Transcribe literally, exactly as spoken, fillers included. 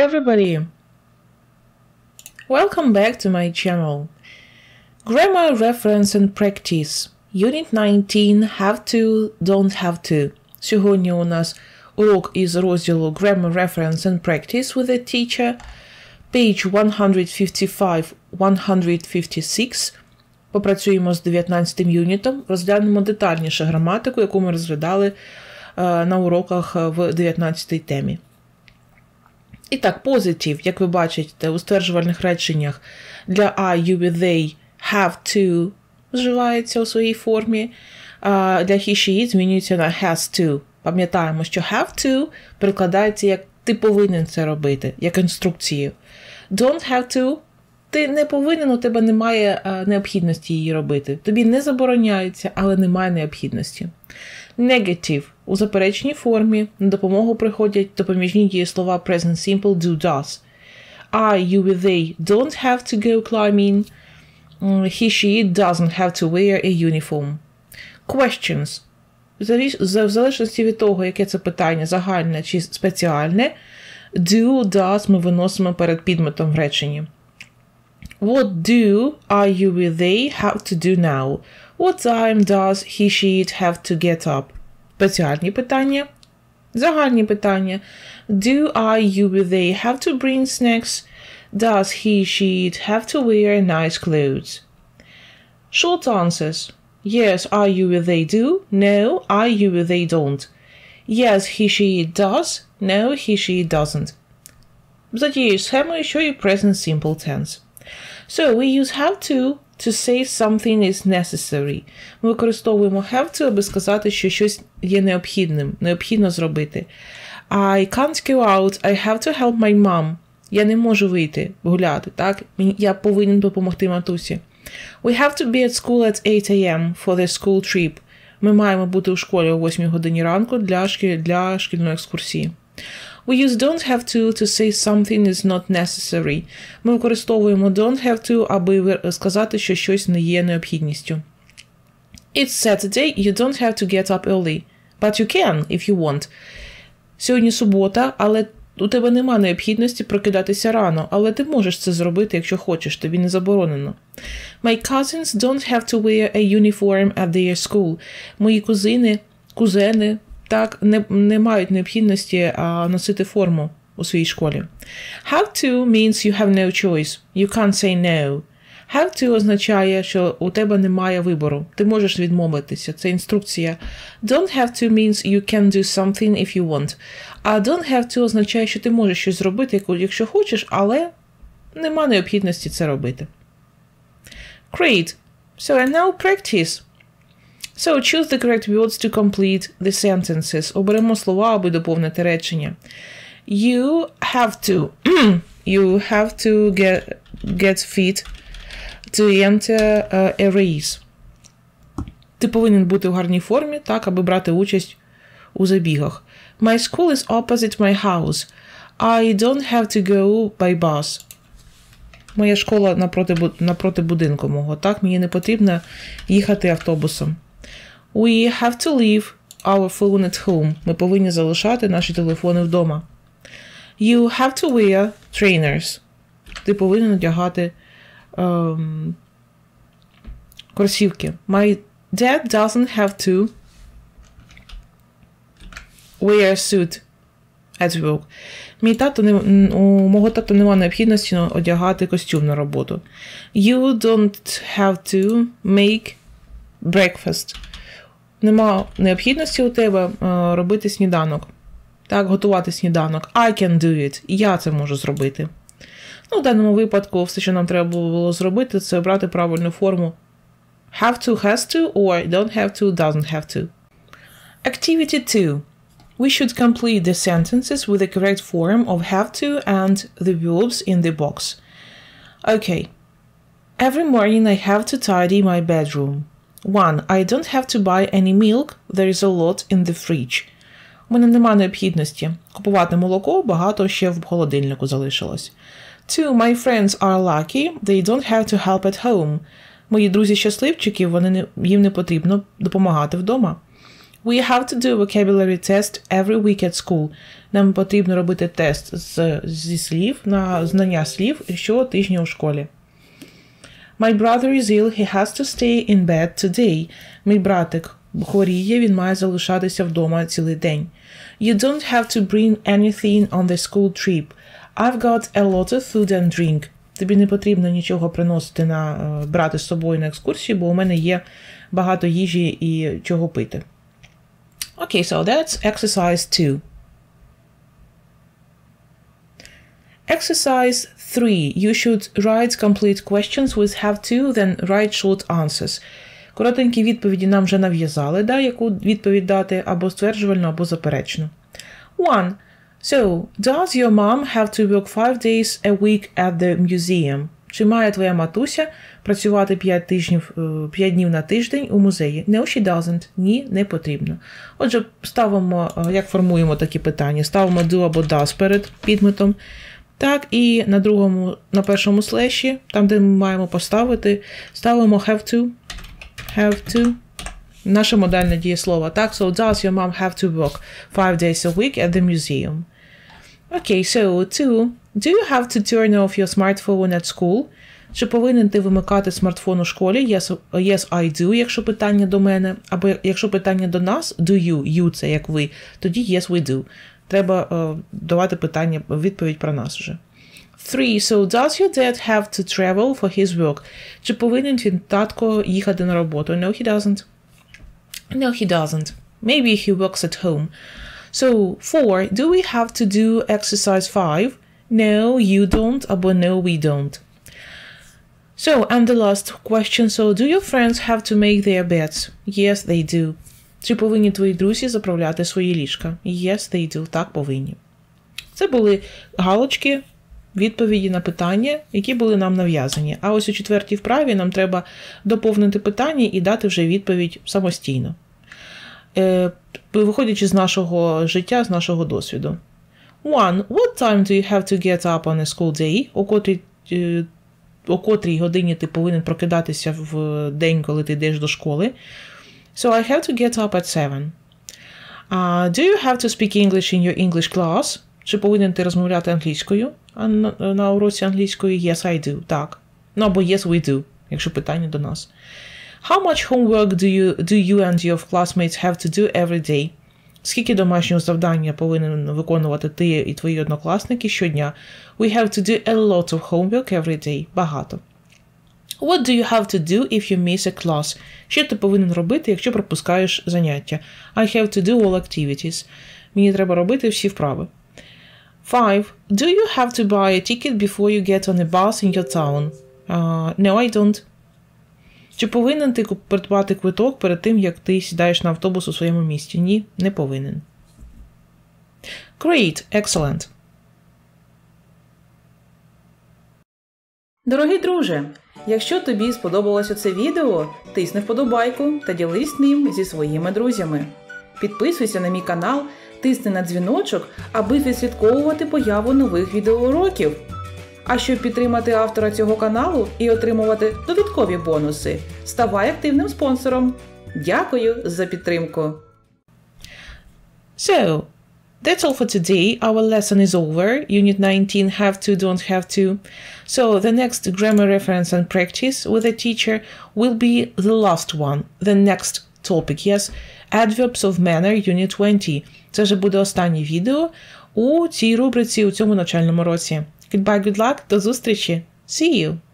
everybody! Welcome back to my channel. Grammar, reference and practice. Unit nineteen. Have to, don't have to. Сьогодні у нас урок із розділу Grammar, Reference and Practice with a Teacher. Page one fifty-five one fifty-six. Попрацюємо з дев'ятнадцятим юнітом. Розглянемо детальніше граматику, яку ми розглядали е, на уроках в дев'ятнадцятій темі. І так, позитив, як ви бачите, у стверджувальних реченнях для I, you, we, they, have to вживається у своїй формі, а для he, she, it змінюється на has to. Пам'ятаємо, що have to перекладається як ти повинен це робити, як інструкцію. Don't have to ти не повинен, у тебе немає а, необхідності її робити. Тобі не забороняється, але немає необхідності. Negative. У заперечній формі на допомогу приходять допоміжні дієслова present simple do, does. I, you, we, they don't have to go climbing. He, she, it doesn't have to wear a uniform. Questions. В залежності від того, яке це питання, загальне чи спеціальне, do, does ми виносимо перед підметом в реченні. What do I, you, we, they have to do now? What time does he, she, it have to get up? Спеціальні питання. Загальні питання. Do I, you, we, they have to bring snacks? Does he, she, it have to wear nice clothes? Short answers. Yes, I, you, we, they do. No, I, you, we, they don't. Yes, he, she, it does. No, he, she, it doesn't. За тією схемою, що і present simple tense. So, we use have to to say something is necessary. Ми використовуємо have to, аби сказати, що щось є необхідним, необхідно зробити. I can't go out, I have to help my mom. Я не можу вийти гуляти, так? Я повинен допомогти матусі. We have to be at school at eight a m for the school trip. Ми маємо бути у школі о восьмій годині ранку для, шкіль... для шкільної екскурсії. We use don't have to to say something is not necessary. Ми використовуємо don't have to, аби сказати, що щось не є необхідністю. It's Saturday, you don't have to get up early. But you can, if you want. Сьогодні субота, але у тебе нема необхідності прокидатися рано, але ти можеш це зробити, якщо хочеш, тобі не заборонено. My cousins don't have to wear a uniform at their school. Мої кузини, кузени, так, не, не мають необхідності а, носити форму у своїй школі. Have to means you have no choice. You can't say no. Have to означає, що у тебе немає вибору. Ти можеш відмовитися. Це інструкція. Don't have to means you can do something if you want. А don't have to означає, що ти можеш щось зробити, якщо хочеш, але нема необхідності це робити. Great. So and now practice. So choose the correct words to complete the sentences. Оберемо слова, аби доповнити речення. You have to. You have to get, get fit to enter uh, a race. Ти повинен бути в гарній формі, так, аби брати участь у забігах. My school is opposite my house. I don't have to go by bus. Моя школа напроти, напроти будинку мого, так, мені не потрібно їхати автобусом. We have to leave our phone at home. Ми повинні залишати наші телефони вдома. You have to wear trainers. Ти повинен одягати um, кросівки. My dad doesn't have to wear a suit at work. Мій тато не, у мого тата немає необхідності одягати костюм на роботу. You don't have to make breakfast. Нема необхідності у тебе uh, робити сніданок. Так, готувати сніданок. I can do it. Я це можу зробити. Ну, в даному випадку все, що нам треба було зробити, це обрати правильну форму. Have to, has to, or don't have to, doesn't have to. Activity two. We should complete the sentences with the correct form of have to and the verbs in the box. Okay. Every morning I have to tidy my bedroom. one. I don't have to buy any milk. There is a lot in the fridge. У мене нема необхідності купувати молоко, багато ще в холодильнику залишилось. two. My friends are lucky. They don't have to help at home. Мої друзі щасливчики, вони не, їм не потрібно допомагати вдома. We have to do vocabulary test every week at school. Нам потрібно робити тест з, зі слів на знання слів щотижня у школі. My brother is ill, he has to stay in bed today. Мій братик хворіє, він має залишатися вдома цілий день. You don't have to bring anything on the school trip. I've got a lot of food and drink. Тобі не потрібно нічого приносити на брати з собою на екскурсію, бо у мене є багато їжі і чого пити. Okay, so that's exercise two. Exercise three. You should write complete questions with have to, then write short answers. Коротенькі відповіді нам вже нав'язали, да, яку відповідь дати або стверджувальну, або заперечну. One. So, does your mom have to work five days a week at the museum? Чи має твоя матуся працювати п'ять тижнів, п'ять днів на тиждень у музеї? No, she doesn't. Ні, не потрібно. Отже, ставимо, як формуємо такі питання? Ставимо do або does перед підметом. Так, і на другому, на першому слеші, там, де ми маємо поставити, ставимо have to. Have to. Наше модальне дієслово. Так, so does your mom have to work five days a week at the museum? Okay, so two. Do you have to turn off your smartphone at school? Чи повинен ти вимикати смартфон у школі? Yes, yes, I do, якщо питання до мене. Або якщо питання до нас, do you, you це як ви, тоді yes, we do. Треба uh, давати питання, відповідь про нас вже. Three. So does your dad have to travel for his work? Чи повинен він, татко, їхати на роботу? No, he doesn't. No, he doesn't. Maybe he works at home. So, four. Do we have to do exercise five? No, you don't, або no, we don't. So, and the last question. So, do your friends have to make their beds? Yes, they do. Чи повинні твої друзі заправляти свої ліжка? Yes, they do. Так, повинні. Це були галочки, відповіді на питання, які були нам нав'язані. А ось у четвертій вправі нам треба доповнити питання і дати вже відповідь самостійно. Е, виходячи з нашого життя, з нашого досвіду. One. What time do you have to get up on a school day? О котрій, е, о котрій годині ти повинен прокидатися в день, коли ти йдеш до школи? So I have to get up at seven. Uh, do you have to speak English in your English class? Чи повинен ти розмовляти англійською на, на уроці англійської? Yes, I do. Так. Ну, або yes, we do, якщо питання до нас. How much homework do you, do you and your classmates have to do every day? Скільки домашнього завдання повинен виконувати ти і твої однокласники щодня? We have to do a lot of homework every day. Багато. What do you have to do if you miss a class? Що ти повинен робити, якщо пропускаєш заняття? I have to do all activities. Мені треба робити всі вправи. Five. Do you have to buy a ticket before you get on a bus in your town? Uh, no, I don't. Чи повинен ти придбати квиток перед тим, як ти сідаєш на автобус у своєму місті? Ні, не повинен. Great, excellent. Дорогий друже, якщо тобі сподобалося це відео, тисни вподобайку та ділись ним зі своїми друзями. Підписуйся на мій канал, тисни на дзвіночок, аби відслідковувати появу нових відеоуроків. А щоб підтримати автора цього каналу і отримувати додаткові бонуси, ставай активним спонсором. Дякую за підтримку. So, that's all for today. Our lesson is over. Unit nineteen, have to, don't have to. So, the next grammar reference and practice with a teacher will be the last one. The next topic, yes? Adverbs of manner, Unit twenty. Це вже буде останнє відео у цій рубриці, у цьому навчальному році. Goodbye, good luck, до зустрічі. See you!